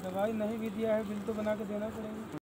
दवाई नहीं भी दिया है, बिल तो बना के देना पड़ेगा।